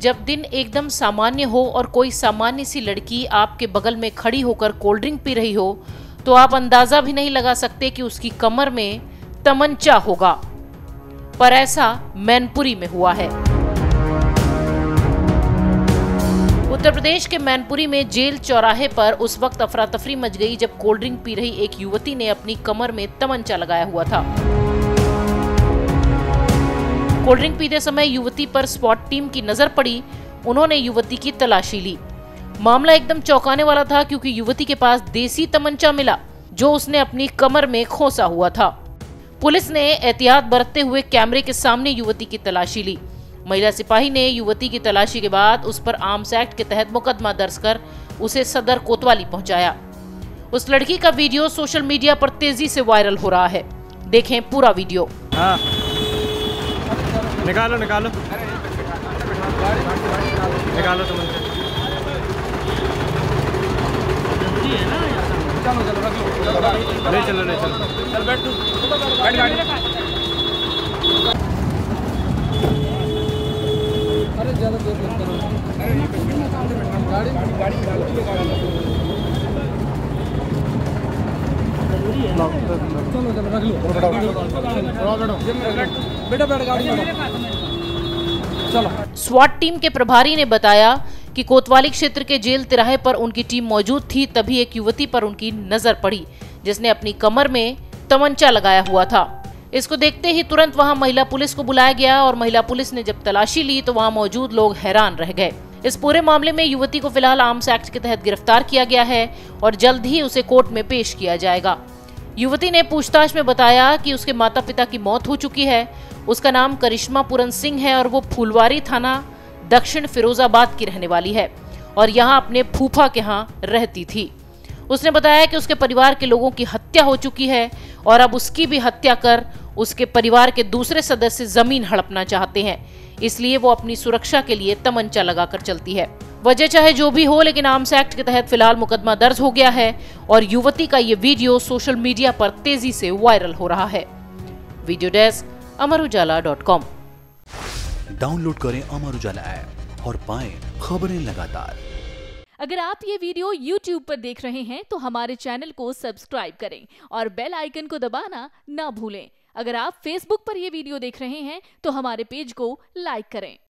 जब दिन एकदम सामान्य हो और कोई सामान्य सी लड़की आपके बगल में खड़ी होकर कोल्ड ड्रिंक पी रही हो तो आप अंदाजा भी नहीं लगा सकते कि उसकी कमर में तमंचा होगा। पर ऐसा मैनपुरी में हुआ है। उत्तर प्रदेश के मैनपुरी में जेल चौराहे पर उस वक्त अफरा तफरी मच गई जब कोल्ड ड्रिंक पी रही एक युवती ने अपनी कमर में तमंचा लगाया हुआ था। कोल्ड ड्रिंक पीते समय युवती पर स्पॉट टीम की नजर पड़ी। उन्होंने युवती की तलाशी ली। मामला एकदम चौंकाने वाला था क्योंकि युवती के पास देसी तमंचा मिला जो उसने अपनी कमर में खोसा हुआ था। पुलिस ने एहतियात बरतते हुए कैमरे के सामने युवती की तलाशी ली। महिला सिपाही ने युवती की तलाशी के बाद उस पर आर्म्स एक्ट के तहत मुकदमा दर्ज कर उसे सदर कोतवाली पहुंचाया। उस लड़की का वीडियो सोशल मीडिया पर तेजी से वायरल हो रहा है। देखें पूरा वीडियो। हाँ। निकालो निकालो निकालो तुम ले चलो चल बैठ गाड़ी। अरे ज्यादा देर मत करो। गाड़ी चलो रख लो। बेटा बैठ गाड़ी चलो। स्वाट टीम के प्रभारी ने बताया कि कोतवाली क्षेत्र के जेल तिराहे पर उनकी टीम मौजूद थी। तभी एक युवती पर उनकी नजर पड़ी जिसने अपनी कमर में तमंचा लगाया हुआ था। इसको देखते ही तुरंत वहां महिला पुलिस को बुलाया गया और महिला पुलिस ने जब तलाशी ली तो वहां मौजूद लोग हैरान रह गए। इस पूरे मामले में युवती को फिलहाल आर्म्स एक्ट के तहत गिरफ्तार किया गया है और जल्द ही उसे कोर्ट में पेश किया जाएगा। युवती ने पूछताछ में बताया कि उसके माता पिता की मौत हो चुकी है। उसका नाम करिश्मा पूरन सिंह है और वो फूलवारी थाना दक्षिण फिरोजाबाद की रहने वाली है और यहाँ अपने फूफा के यहाँ रहती थी। उसने बताया कि उसके परिवार के लोगों की हत्या हो चुकी है और अब उसकी भी हत्या कर उसके परिवार के दूसरे सदस्य जमीन हड़पना चाहते हैं, इसलिए वो अपनी सुरक्षा के लिए तमंचा लगाकर चलती है। वजह चाहे जो भी हो, लेकिन आर्म्स एक्ट के तहत फिलहाल मुकदमा दर्ज हो गया है और युवती का ये वीडियो सोशल मीडिया पर तेजी से वायरल हो रहा है। Video desk अमरउजाला.com। डाउनलोड करें अमर उजाला ऐप और पाएं खबरें लगातार। अगर आप ये वीडियो YouTube पर देख रहे हैं तो हमारे चैनल को सब्सक्राइब करें और बेल आइकन को दबाना ना भूलें। अगर आप Facebook पर यह वीडियो देख रहे हैं तो हमारे पेज को लाइक करें।